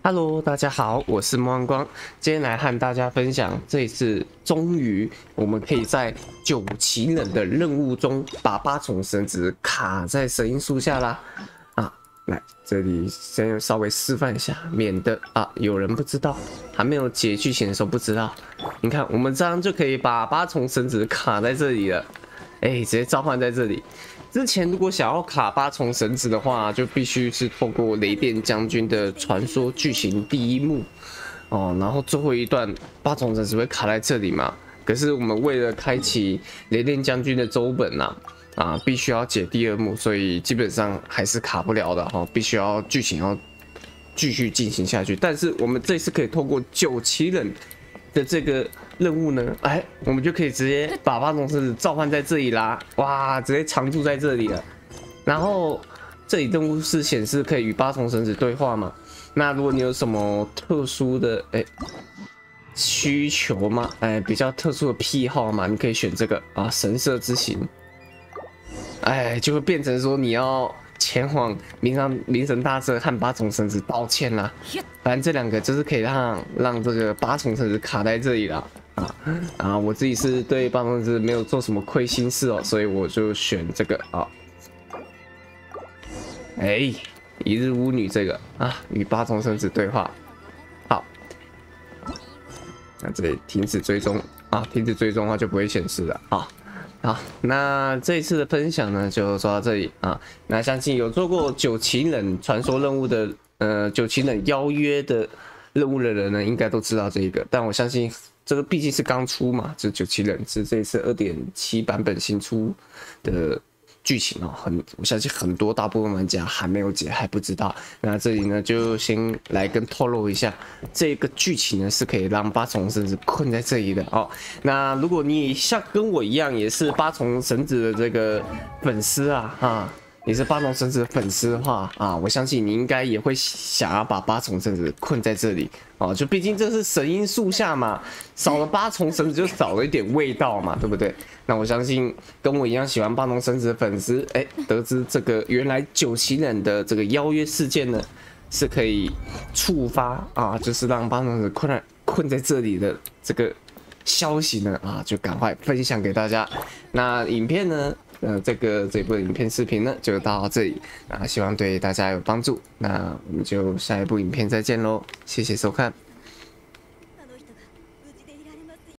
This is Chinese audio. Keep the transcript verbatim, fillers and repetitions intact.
Hello，大家好，我是莫安光，今天来和大家分享，这一次终于我们可以在九奇人的任务中把八重绳子卡在神鹰树下啦！啊，来这里先稍微示范一下，免得啊有人不知道，还没有解剧情的时候不知道。你看，我们这样就可以把八重绳子卡在这里了，哎，直接召唤在这里。 之前如果想要卡八重绳子的话，就必须是透过雷电将军的传说剧情第一幕哦，然后最后一段八重绳子会卡在这里嘛。可是我们为了开启雷电将军的周本呐、啊，啊，必须要解第二幕，所以基本上还是卡不了的哈、哦，必须要剧情要继续进行下去。但是我们这次可以透过九奇人的这个 任务呢？哎，我们就可以直接把八重绳子召唤在这里啦！哇，直接常驻在这里了。然后这里任务是显示可以与八重绳子对话嘛？那如果你有什么特殊的哎需求嘛，哎比较特殊的癖好嘛，你可以选这个啊神社之行。哎，就会变成说你要 前往冥上冥神大社和八重绳子道歉啦，反正这两个就是可以让让这个八重绳子卡在这里了啊啊！我自己是对八重绳子没有做什么亏心事哦，所以我就选这个啊。哎，一日巫女这个啊，与八重绳子对话。好，那这里停止追踪啊，停止追踪的话就不会显示了啊。 好，那这一次的分享呢，就说到这里啊。那相信有做过九奇人传说任务的，呃，九奇人邀约的任务的人呢，应该都知道这一个。但我相信这个毕竟是刚出嘛，这九奇人是这一次 二点七 版本新出的剧情哦，很我相信很多大部分玩家还没有解，还不知道。那这里呢，就先来跟透露一下，这个剧情呢是可以让八重绳子困在这里的哦。那如果你像跟我一样，也是八重绳子的这个粉丝啊，啊，你是八重绳子的粉丝的话啊，我相信你应该也会想要把八重绳子困在这里哦。就毕竟这是神鹰树下嘛，少了八重绳子就少了一点味道嘛，对不对？ 那我相信跟我一样喜欢八重绳子的粉丝，哎，得知这个原来九奇人的这个邀约事件呢，是可以触发啊，就是让八重绳子困在困在这里的这个消息呢，啊，就赶快分享给大家。那影片呢，呃，这个这部影片视频呢，就到这里啊，希望对大家有帮助。那我们就下一部影片再见喽，谢谢收看。